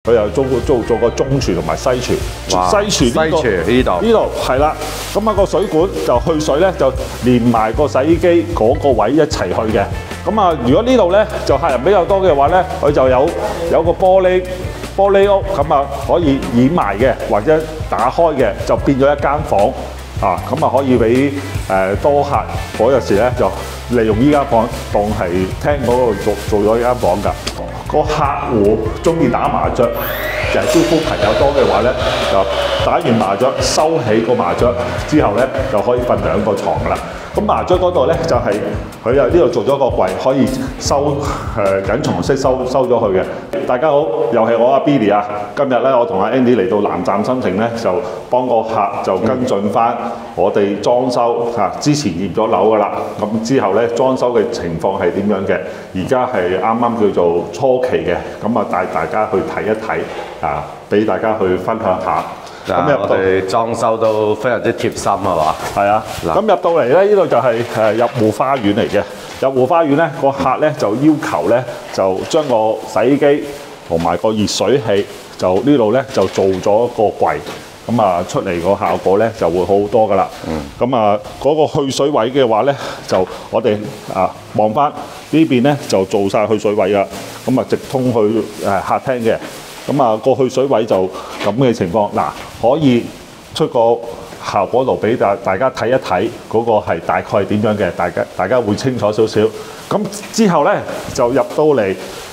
佢又做個中廚同埋西廚。西廚呢度係啦。咁啊個水管就去水咧，就連埋個洗衣機嗰個位一齊去嘅。咁啊，如果呢度咧就客人比較多嘅話咧，佢就有個玻璃屋，咁啊可以掩埋嘅，或者打開嘅，就變咗一間房。咁啊可以俾多客嗰陣時咧，就利用依間房當係廳嗰度做咗依間房㗎。個客戶中意打麻雀，就係招呼朋友多嘅話咧，就打完麻雀收起個麻雀之後咧，就可以瞓2個床㗎啦。咁麻雀嗰度咧就係佢又呢度做咗個櫃，可以收隱藏式收咗佢嘅。大家好，又係我阿 Billy 啊！今日咧我同阿 Andy 嚟到南站新城咧，就幫個客就跟進翻我哋裝修之前驗咗樓㗎啦。咁之後咧裝修嘅情況係點樣嘅？而家係啱啱叫做初期嘅，咁啊帶大家去睇一睇俾大家去分享下。咁我哋裝修都非常之貼心係嘛？ 係啊，咁入到嚟咧，呢度就係入戶花園嚟嘅。入戶花園咧，個客咧就要求咧，就將個洗衣機同埋個熱水器就呢度咧就做咗個櫃，咁啊出嚟個效果咧就會好多㗎啦。咁啊嗰個去水位嘅話咧，就我哋望翻呢邊咧就做晒去水位㗎，咁啊直通去客廳嘅。咁啊個去水位就咁嘅情況，可以出個效果圖俾大家睇一睇，嗰個係大概係點樣嘅，大家會清楚少少。咁之後咧就入到嚟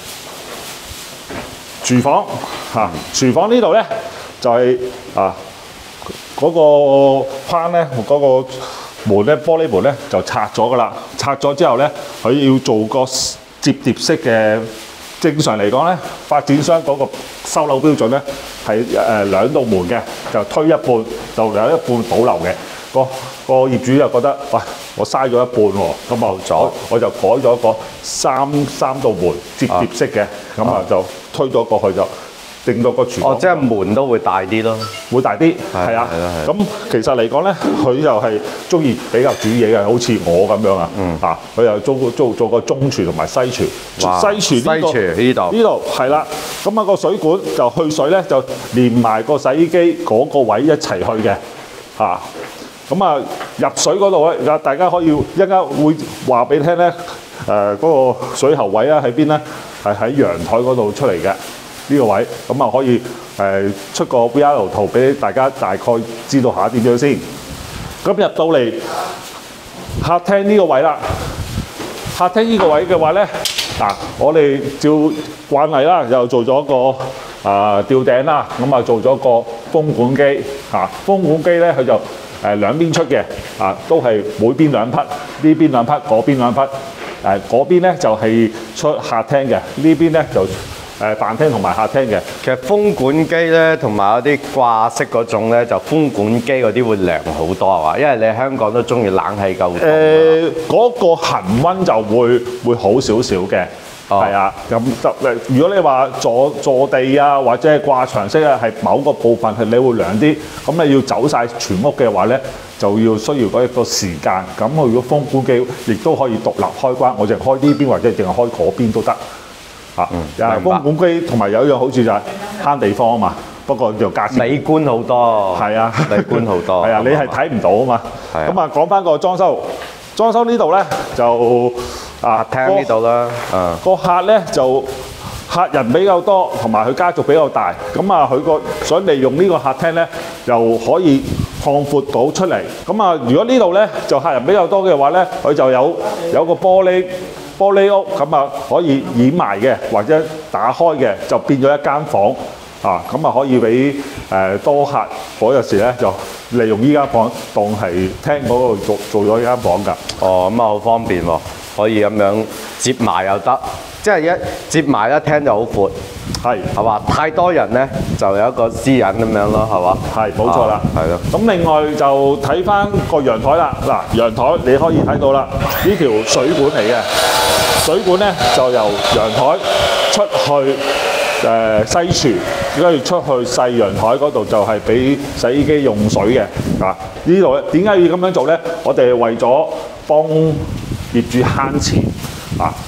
廚房廚房呢度咧就係嗰個框咧，嗰個門咧玻璃門咧就拆咗㗎啦。拆咗之後咧，佢要做個摺疊式嘅。正常嚟講咧，發展商嗰個收樓標準咧係2道門嘅，就推一半，就有一半保留嘅。個業主就覺得，喂，我嘥咗一半喎，咁我就改咗個三道門摺疊式嘅，咁就推咗過去就令到個廚房。 即係門都會大啲咯， 會大啲，係啊。咁其實嚟講咧，佢就係中意比較煮嘢嘅，好似我咁樣啊。佢又做個中廚同埋西廚。西廚呢度係啦。咁啊個水管就去水咧，就連埋個洗衣機嗰個位一齊去嘅。咁啊入水嗰度咧，大家可以一陣間會話俾你聽咧。嗰個水喉位啊喺邊咧？係喺陽台嗰度出嚟嘅。呢個位咁啊可以出個 VR 圖俾大家大概知道下點樣先。咁入到嚟客廳呢個位啦，客廳呢個位嘅話咧，我哋照慣例啦，又做咗個吊頂啦，咁啊做咗個風管機風管機咧佢就兩邊出嘅都係每邊2匹，呢邊2匹，嗰邊2匹，嗰邊咧就係出客廳嘅，呢邊咧就飯廳同埋客廳嘅。 其實風管機咧同埋嗰啲掛式嗰種咧，就風管機嗰啲會涼好多係嘛？因為你香港都中意冷氣夠凍。 嗰個恆溫就會好少少嘅。係啊，咁如果你話坐地啊或者係掛牆式啊，係某個部分係你會涼啲，咁你要走晒全屋嘅話咧，就要需要嗰一個時間。咁如果風管機亦都可以獨立開關，我淨係開呢邊或者淨係開嗰邊都得。風管機同埋有一樣好處就係慳地方啊嘛，不過就價錢美觀好多。 係啊， 美觀好多。 係啊，你係睇唔到啊嘛。咁啊，講翻個裝修呢度咧就客廳呢度啦。 個客咧就客人比較多，同埋佢家族比較大，咁啊佢想利用呢個客廳咧，又可以擴闊到出嚟。咁啊，如果呢度咧就客人比較多嘅話咧，佢就有個玻璃屋，咁啊可以掩埋嘅，或者打開嘅，就變咗一間房。咁啊可以俾多客嗰陣時咧，就利用依間房當係廳嗰度做咗依間房㗎。 咁啊好方便喎，可以咁樣接埋又得，即係一接埋一廳就好闊。係嘛？太多人咧就有一個私隱咁樣咯，係嘛？ 係冇錯啦。 係咯。 咁另外就睇翻個陽台啦。陽台你可以睇到啦，呢條水管嚟嘅。水管咧就由陽台出去西廚，跟住出去細陽台嗰度就係俾洗衣機用水嘅。呢度咧點解要咁樣做咧？我哋係為咗幫業主慳錢。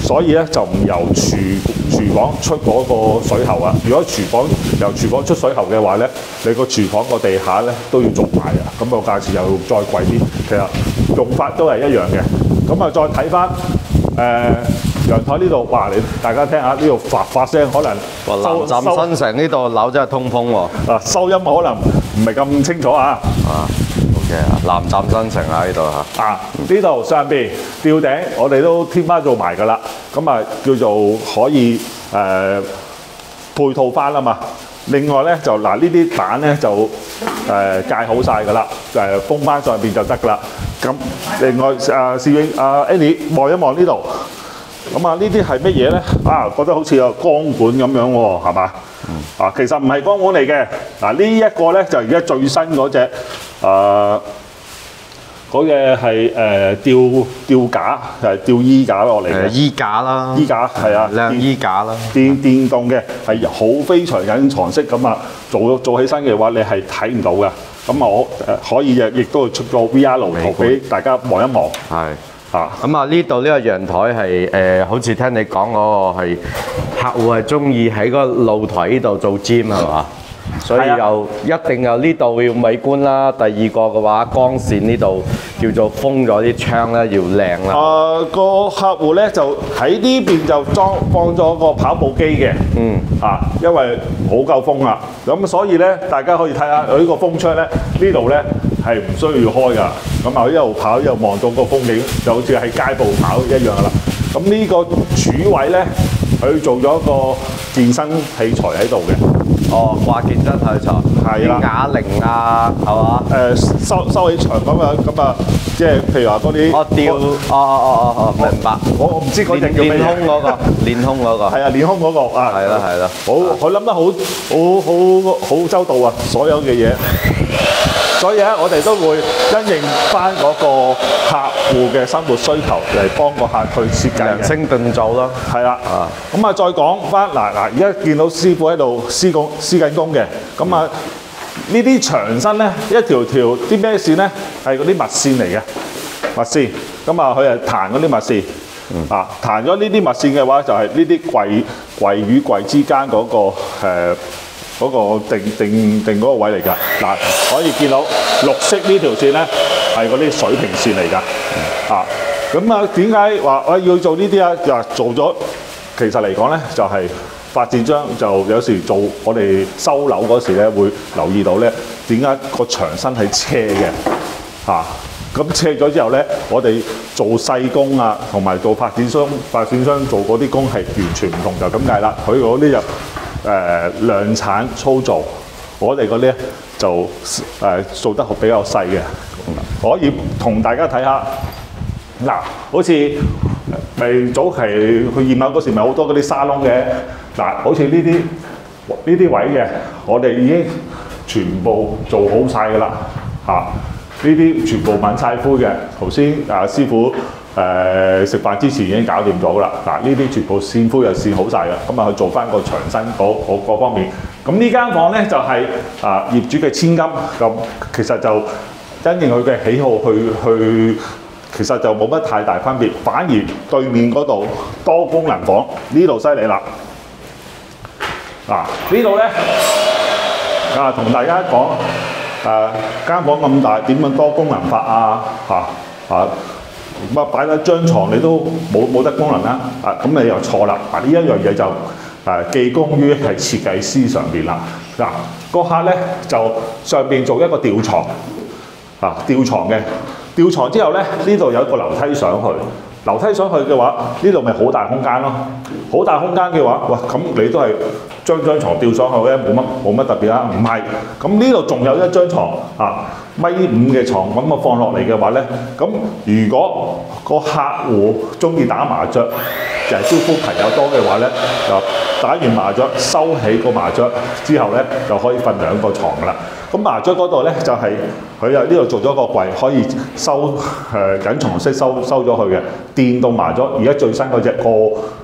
所以咧就唔由廚房出嗰個水喉啊。如果由廚房出水喉嘅話咧，你個廚房個地下咧都要做埋啊，咁個價錢又再貴啲。其實用法都係一樣嘅。咁啊，再睇翻陽台呢度，哇！大家聽下呢度發聲，可能南站新城呢度樓真係通風喎。 啊，收音可能唔係咁清楚啊。 OK 啊，南站新城啊呢度嚇。 啊，呢度上邊吊頂我哋都天花做埋㗎啦，咁啊叫做可以配套翻啦嘛。另外咧就嗱呢啲板咧就界好晒㗎啦，封翻上邊就得㗎啦。咁另外攝影Annie 望一望呢度，咁啊呢啲係乜嘢咧？啊，覺得好似個光管咁樣喎，係嘛？啊，其實唔係光管嚟嘅。嗱呢一個咧就而家最新嗰隻嗰嘅係吊架，係吊衣架落嚟嘅。 衣架啦， 衣架係啊， 靚衣架啦。 電動嘅係好飛隨緊床式咁啊，做起身嘅話，你係睇唔到嘅。咁啊，我可以亦都出個 VR 圖俾大家望一望。 係啊， 咁啊呢度呢個陽台係好似聽你講嗰個係客戶係中意喺個露台呢度做 gym 係嘛？所以又一定有呢度要美觀啦。第二個嘅話，光線呢度叫做封咗啲窗咧，要靚啦。 個客戶咧就喺呢邊就放咗個跑步機嘅。因為好夠風啦，咁所以咧大家可以睇下佢呢個風窗咧，呢度咧係唔需要開㗎。咁啊一路跑一路望到個風景，就好似喺街步跑一樣㗎啦。咁呢個柱位咧，佢做咗個健身器材喺度嘅。 哦，掛健身器材， 係啦， 啞鈴啊，係嘛？ 收起牆咁樣，咁啊，即係譬如話嗰啲， 明白。 我唔知嗰隻叫咩嘢。 練胸嗰個，練胸嗰個。 係啊，練胸嗰個啊。 係啦。 佢諗得好周到啊，所有嘅嘢。所以咧，我哋都會因應翻嗰個客戶嘅生活需求嚟幫個客去設計嘅。 量身定做咯。 係啦。咁啊，再講翻嗱，而家見到師傅喺度施緊工嘅，咁啊呢啲牆身咧一條啲咩線咧係嗰啲墨線嚟嘅，墨線。咁啊，佢係彈嗰啲墨線。彈咗呢啲墨線嘅話，就係呢啲櫃與櫃之間嗰個定嗰個位嚟㗎。嗱，可以見到綠色呢條線咧係嗰啲水平線嚟㗎。咁啊點解話我要做呢啲啊？就做咗，其實嚟講咧就係發展商就有時做我哋收樓嗰時咧會留意到咧點解個牆身係斜嘅。咁斜咗之後咧，我哋做細工啊，同埋做發展商做嗰啲工係完全唔同，就咁解啦。佢嗰啲就量產操作，我哋嗰啲就做得比較細嘅。可以同大家睇下，嗱，好似咪早期去驗樓嗰時咪好多嗰啲沙窿嘅，嗱，好似呢啲位嘅，我哋已經全部做好晒㗎啦，呢啲全部抿晒灰嘅，頭先師傅食飯之前已經搞掂咗啦。嗱，呢啲全部線灰又線好晒啦，咁啊去做翻個牆身嗰方面。咁呢間房咧就係業主嘅千金，咁其實就因應佢嘅喜好去，其實就冇乜太大分別。反而對面嗰度多功能房呢度犀利啦。呢度咧同大家講。間房咁大，點樣多功能法啊？咁啊擺咗張床你都冇得功能啦。咁你又錯啦。呢一樣嘢就寄功於係設計師上邊啦。個客咧就上邊做一個吊床，吊床嘅吊床之後咧，呢度有一個樓梯上去。樓梯上去嘅話，呢度咪好大空間咯。好大空間嘅話，哇！咁你都係將床吊上去咧，冇乜特別啦。唔係，咁呢度仲有一張床1.5米嘅床，咁啊放落嚟嘅話咧，咁如果個客戶中意打麻雀，就係招呼朋友多嘅話咧，就打完麻雀收起個麻雀之後咧，就可以瞓2個床噶啦。咁麻雀嗰度咧就係佢呢度做咗個櫃，可以收隱藏式收咗佢嘅電動麻雀。而家最新嗰隻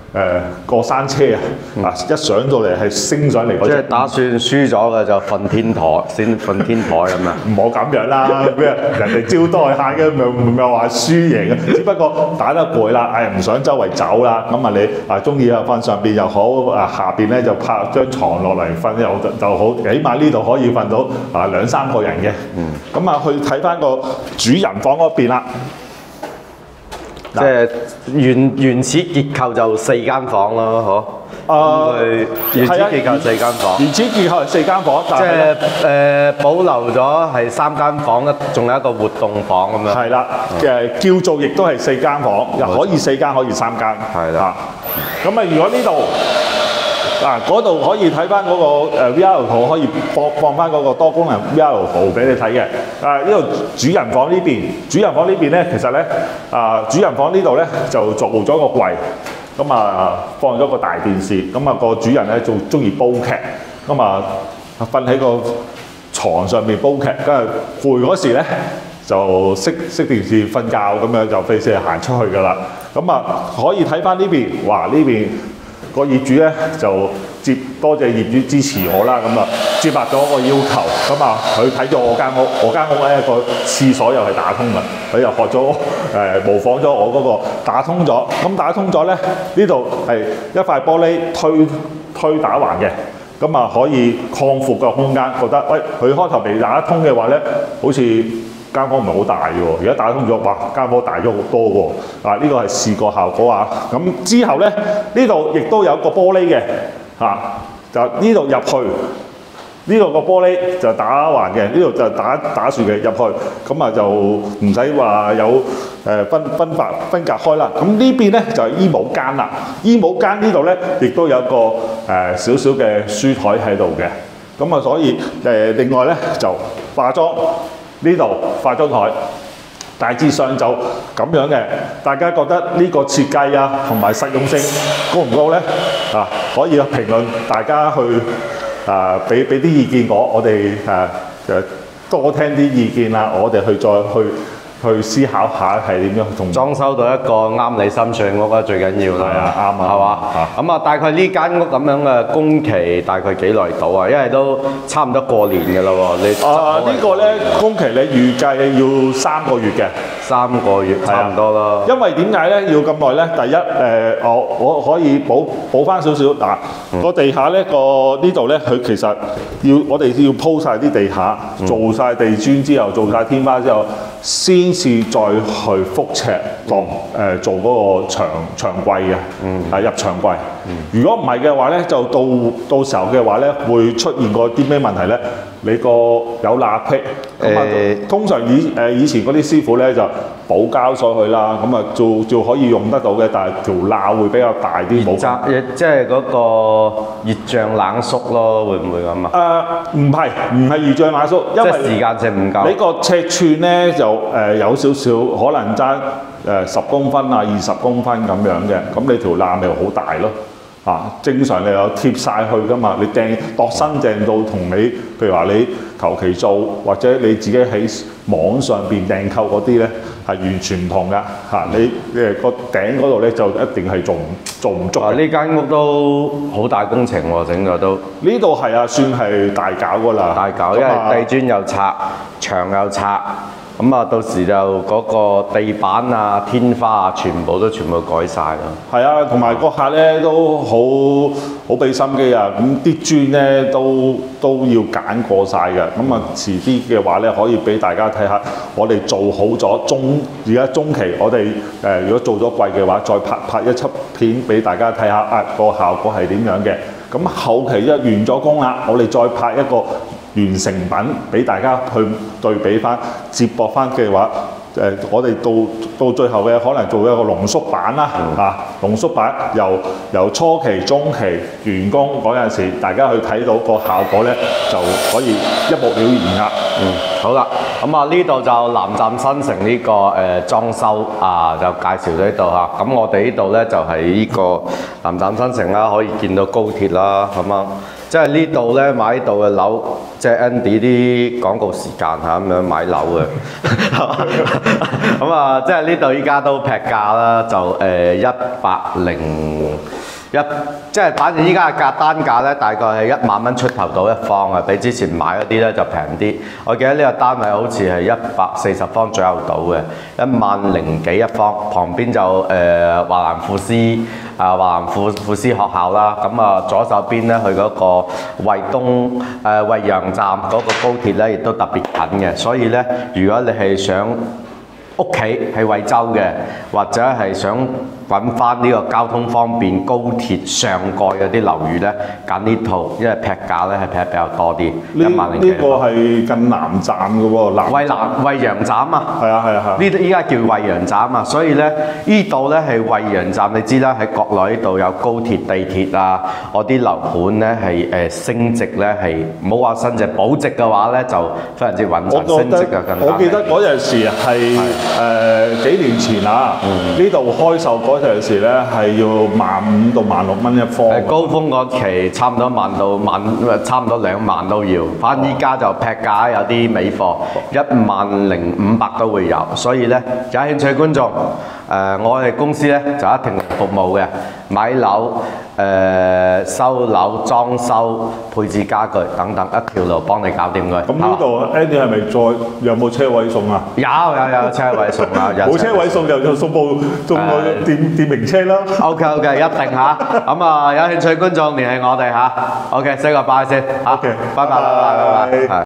過山車啊！一上到嚟係升上嚟嗰即係隻。 打算輸咗嘅就瞓天台，先瞓天台咁啊！ 唔好咁樣啦，咩人哋招待下嘅，咪話輸贏嘅，只不過打得攰啦，唔想周圍走啦，咁啊你中意啊瞓上邊又好，下邊咧就拍張床落嚟瞓就好，起碼呢度可以瞓到2、3個人嘅。咁去睇翻個主人房嗰邊啦。 即係原始結構就4間房咯，嗬？原始結構4間房。 原始結構係4間房， 即係保留咗係3間房，仲有一個活動房咁樣。 係啦，叫做亦都係4間房，又可以4間，可以3間。 係啦。 咁如果呢度嗰度可以睇翻嗰個VR 圖，可以放翻嗰個多功能 VR 圖俾你睇嘅。呢度主人房呢邊，咧其實咧主人房呢度咧就做咗個櫃，咁放咗個大電視，咁個主人咧仲中意煲劇，咁瞓喺個床上面煲劇，跟住攰嗰時咧就熄電視瞓覺，咁樣就費事行出去噶啦。咁可以睇翻呢邊，哇呢邊個業主咧就多謝業主支持我啦，咁接納咗我個要求，咁佢睇咗我間屋咧個廁所又係打通嘅，佢又學咗模仿咗我嗰個打通咗，咁打通咗咧呢度係一塊玻璃推打橫嘅，咁可以擴闊個空間，覺得佢開頭未打通嘅話咧，好似間房唔係好大嘅喎，而家打通咗，哇間房大咗好多喎！呢個係視覺效果啊！咁之後咧，呢度亦都有個玻璃嘅，就呢度入去，呢度個玻璃就打橫嘅，呢度就打豎嘅入去，咁就唔使話有分隔開啦。咁呢邊咧就係衣帽間啦，衣帽間呢度咧亦都有個少少嘅書台喺度嘅，咁所以另外咧就化妝。呢度化妝台大致上就咁樣嘅，大家覺得呢個設計同埋實用性高唔高呢？可以評論，大家去俾啲意見我哋多聽啲意見啦，我哋去思考下係點樣同裝修到一個啱你心水屋最緊要啦。 啱啊， 係嘛？咁大概呢間屋咁樣嘅工期大概幾耐到啊？因為都差唔多過年嘅啦喎，你呢個咧工期你預計要3個月嘅。 3個月差唔多啦。 因為點解咧要咁耐咧？第一我可以補翻少少嗱，個地下咧呢度咧佢其實我哋要鋪晒啲地下，做晒地磚之後，做晒天花之後，先至再去覆尺做嗰個牆櫃嘅，入牆櫃。如果唔係嘅話咧，就到時候嘅話咧，會出現過啲咩問題咧？你個有罅隙，通常以前嗰啲師傅咧就補膠上去啦，咁就可以用得到嘅，但係條罅會比較大啲。 即係嗰個熱脹冷縮咯，會唔會咁啊？ 唔係熱脹冷縮，因為時間性唔夠。 你個尺寸咧就有少少可能爭10公分20公分咁樣嘅，咁你條罅咪好大咯。正常你有貼晒去噶嘛？你度身訂到同你，譬如話你求其做，或者你自己喺網上邊訂購嗰啲咧，係完全唔同噶你個頂嗰度咧就一定係做唔足。 呢間屋都好大工程喎，整個都。呢度係算係大搞噶啦。 大搞，因為地磚又拆，牆又拆。到時就嗰個地板天花全部改晒啦。係啊，同埋個客咧都好俾心機啊！咁啲磚咧都要揀過晒嘅。遲啲嘅話咧，可以俾大家睇下，我哋做好咗而家中期，我哋如果做咗貴嘅話，再拍一輯片俾大家睇下個效果係點樣嘅。咁後期一完咗工啦，我哋再拍一個完成品俾大家去對比翻、接駁翻嘅話，我哋到最後嘅可能做一個濃縮版啦，濃縮版由初期、中期完工嗰陣時，大家去睇到個效果咧，就可以一目了然啦。 好啦，呢度就南站新城呢個裝修就介紹到呢度嚇。咁我哋呢度咧就係呢個南站新城啦，可以見到高鐵啦，即係呢度咧買呢度嘅樓，即係 Andy 啲廣告時間咁樣買樓嘅，即係呢度依家都劈價啦，就102 即係反正依家嘅單價咧，大概係1萬蚊出頭到一方啊，比之前買嗰啲咧就平啲。我記得呢個單位好似係140方左右到嘅，1萬零幾一方。旁邊就華南富斯華南富斯學校啦。咁啊左手邊咧，佢嗰個惠陽站嗰個高鐵咧，亦都特別近嘅。所以咧，如果你係想屋企喺惠州嘅，或者係想揾翻呢個交通方便高鐵上蓋嗰啲樓宇咧，揀呢套，因為劈價咧係劈得比較多啲，1萬零幾。 呢個係近南站嘅喎， 惠陽站啊， 係啊。 呢依家叫惠陽站啊，所以咧呢度咧係惠陽站，你知啦，喺國內呢度有高鐵、地鐵啊，我啲樓盤咧係升值咧係唔好話升值，保值嘅話咧就非常之穩陣，升值啊更加。 我記得嗰陣時係幾年前啊，呢度開售嗰陣時咧係要15,000到16,000一方。 高峰嗰期差唔多差唔多2萬都要，反正依家就劈價，有啲尾貨10500都會有，所以咧有興趣觀眾，我哋公司咧就一定服務嘅，買樓、收樓、裝修、配置家具等等一條路幫你搞掂佢。 咁呢度 Andy 係咪再有冇車位送啊？ 有車位送啊！ 冇車位送就送個電瓶車啦。 OK， 一定嚇。咁啊，有興趣觀眾聯繫我哋嚇。OK，say 個拜先嚇。 OK， 拜拜。